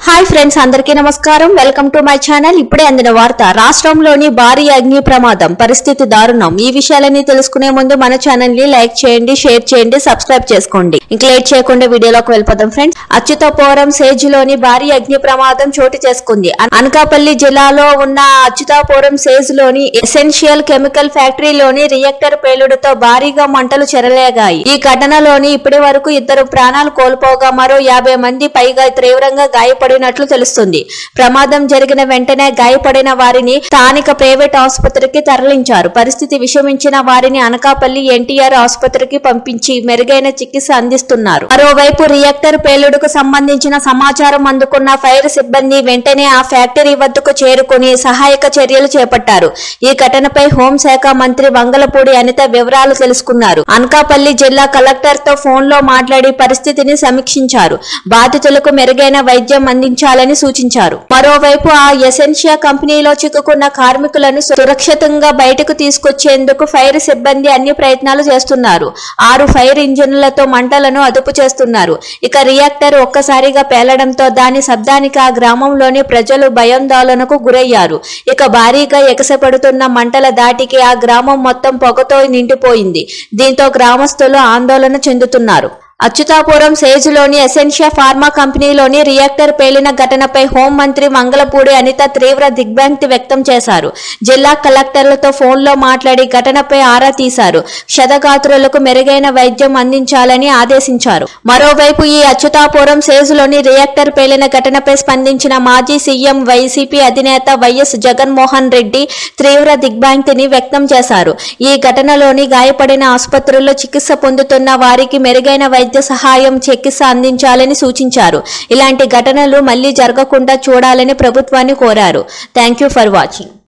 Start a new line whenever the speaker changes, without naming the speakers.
Hi friends, అందరికీ నమస్కారం. Welcome to my channel. ఇప్పుడే అందిన వార్త. రాష్ట్రంలోని భారీ అగ్ని ప్రమాదం, పరిస్థితి దారుణం. ఈ విషయాలన్నీ తెలుసుకునే ముందు మన ఛానల్ ని లైక్ చేయండి, షేర్ చేయండి, సబ్స్క్రైబ్ చేసుకోండి. ఇంకా లేట్ చేయకుండా వీడియోలోకి వెళ్ళిపోదాం ఫ్రెండ్స్. అచ్యుతాపురం సేజ్ లోని భారీ అగ్ని ప్రమాదం చోటు చేసుకుంది. అనకాపల్లి జిల్లాలో ఉన్న అచ్యుతాపురం సేజ్ లోని ఎసెన్షియల్ కెమికల్ ఫ్యాక్టరీలోని రియాక్టర్ పేలుడుతో భారీగా మంటలు చెలరేగాయి. ఈ ఘటనలోని ఇప్పటి వరకు 2 ప్రాణాలు కోల్పోగా మరో 50 మంది పైగా తీవ్రంగా గాయపడి తెలుస్తుంది. ప్రమాదం జరిగిన వెంటనే గాయపడిన వారిని స్థానిక ప్రైవేట్ ఆసుపత్రికి తరలించారు. పరిస్థితి విషమించిన వారిని అనకాపల్లి ఎన్టీఆర్ ఆసుపత్రికి పంపించి మెరుగైన చికిత్స అందిస్తున్నారు. మరోవైపు రియాక్టర్ పేలుడుకు సంబంధించిన సమాచారం అందుకున్న ఫైర్ సిబ్బంది వెంటనే ఆ ఫ్యాక్టరీ వద్దకు చేరుకుని సహాయక చర్యలు చేపట్టారు. ఈ ఘటనపై హోంశాఖ మంత్రి వంగలపూడి అనిత వివరాలు తెలుసుకున్నారు. అనకాపల్లి జిల్లా కలెక్టర్ తో ఫోన్ లో మాట్లాడి పరిస్థితిని సమీక్షించారు. బాధితులకు మెరుగైన వైద్యం అందించాలని సూచించారు. మరోవైపు ఆ ఎసెన్షియా కంపెనీలో చిక్కుకున్న కార్మికులను సురక్షితంగా బయటకు తీసుకొచ్చేందుకు ఫైర్ సిబ్బంది అన్ని ప్రయత్నాలు చేస్తున్నారు. 6 ఫైర్ ఇంజిన్లతో మంటలను అదుపు చేస్తున్నారు. ఇక రియాక్టర్ ఒక్కసారిగా పేలడంతో దాని శబ్దానికి ఆ గ్రామంలోని ప్రజలు భయాందోళనకు గురయ్యారు. ఇక భారీగా ఎగసిపడుతున్న మంటల దాటికి ఆ గ్రామం మొత్తం పొగతో నిండిపోయింది. దీంతో గ్రామస్తులు ఆందోళన చెందుతున్నారు. అచ్యుతాపురం సేజ్ లోని ఎసెన్షియా ఫార్మా కంపెనీలోని రియాక్టర్ పేలిన ఘటనపై హోంమంత్రి మంగళపూడి అనిత తీవ్ర దిగ్భ్రాంతి వ్యక్తం చేశారు. జిల్లా కలెక్టర్లతో ఫోన్లో మాట్లాడి ఘటనపై ఆరా తీశారు. క్షతగాత్రులకు మెరుగైన వైద్యం అందించాలని ఆదేశించారు. మరోవైపు ఈ అచ్యుతాపురం సేజ్ లోని రియాక్టర్ పేలిన ఘటనపై స్పందించిన మాజీ సీఎం వైసీపీ అధినేత వైఎస్ జగన్మోహన్ రెడ్డి తీవ్ర దిగ్భ్రాంతిని వ్యక్తం చేశారు. ఈ ఘటనలోని గాయపడిన ఆసుపత్రుల్లో చికిత్స పొందుతున్న వారికి మెరుగైన వైద్య సహాయం, చికిత్స అందించాలని సూచించారు. ఇలాంటి ఘటనలు మళ్లీ జరగకుండా చూడాలని ప్రభుత్వాన్ని కోరారు. Thank you for watching.